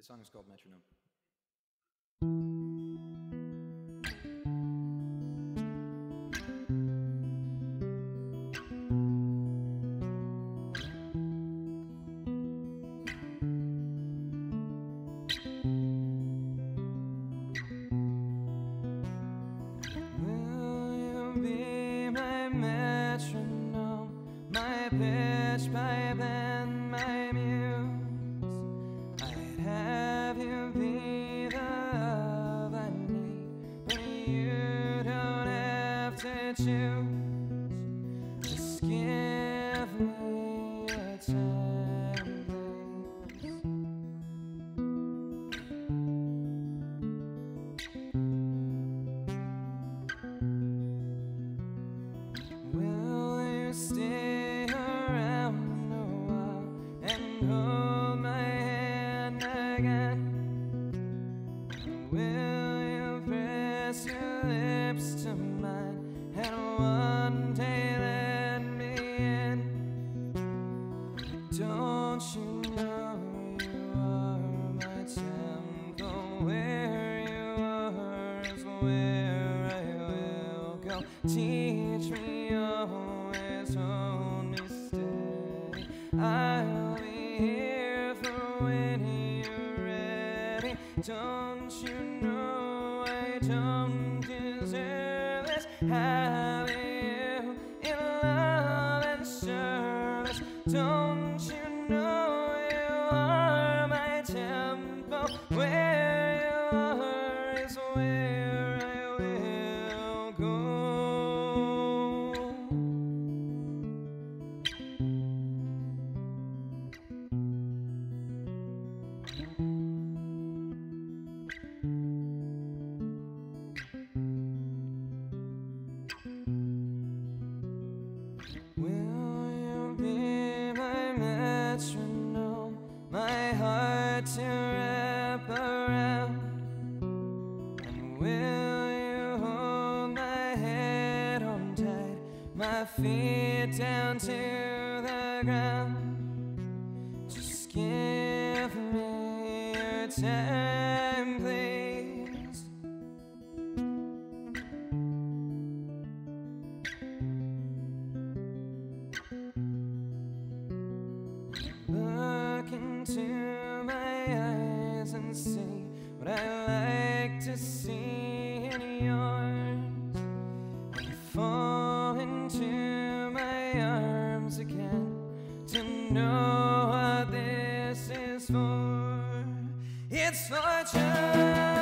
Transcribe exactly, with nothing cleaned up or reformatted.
The song is called Metronome. Will you be my metronome, my pitchpipe and my muse? I'd have you be the love I need, but you don't have to choose. Just give me a time, please. Will you stay around a while and hold my hand again? Will you press your lips to mine and one day let me in? Don't you know you are my temple? Where you are is where I will go. Teach me always, hold me steady. I'll be here for when you're ready. Don't you know I don't deserve this? Having you in love and service. Don't you know you are my temple? Where you are is where I will go. Will you be my metronome, my heart to wrap around? And will you hold my head on tight, my feet down to the ground? Just give me your time, please. Look into my eyes and see what I like to see in yours, and fall into my arms again to know what this is for. It's for just